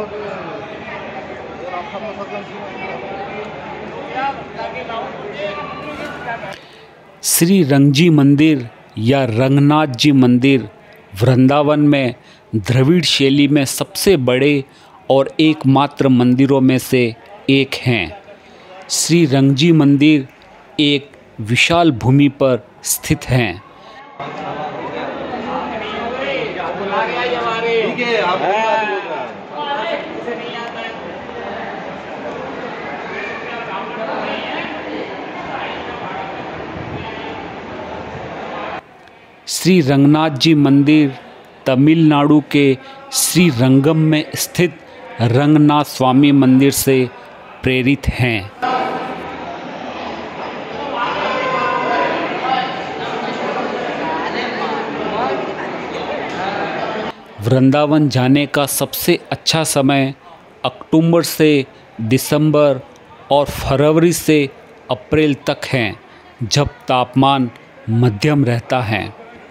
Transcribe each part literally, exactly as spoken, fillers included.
श्री रंगजी मंदिर या रंगनाथ जी मंदिर वृंदावन में द्रविड़ शैली में सबसे बड़े और एकमात्र मंदिरों में से एक हैं। श्री रंगजी मंदिर एक विशाल भूमि पर स्थित हैं। श्री रंगनाथ जी मंदिर तमिलनाडु के श्री रंगम में स्थित रंगनाथ स्वामी मंदिर से प्रेरित हैं। वृंदावन जाने का सबसे अच्छा समय अक्टूबर से दिसंबर और फरवरी से अप्रैल तक है, जब तापमान मध्यम रहता है।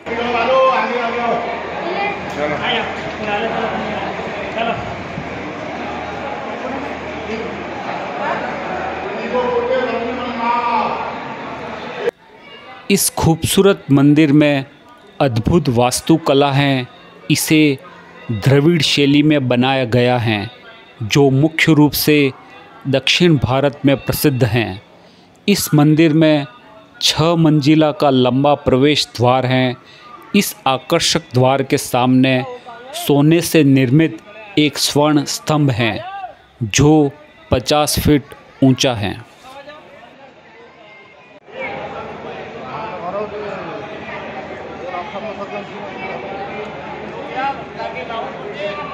इस खूबसूरत मंदिर में अद्भुत वास्तुकला है। इसे द्रविड़ शैली में बनाया गया है, जो मुख्य रूप से दक्षिण भारत में प्रसिद्ध हैं। इस मंदिर में छह मंजिला का लंबा प्रवेश द्वार है। इस आकर्षक द्वार के सामने सोने से निर्मित एक स्वर्ण स्तंभ है, जो पचास फीट ऊंचा है। Yeah.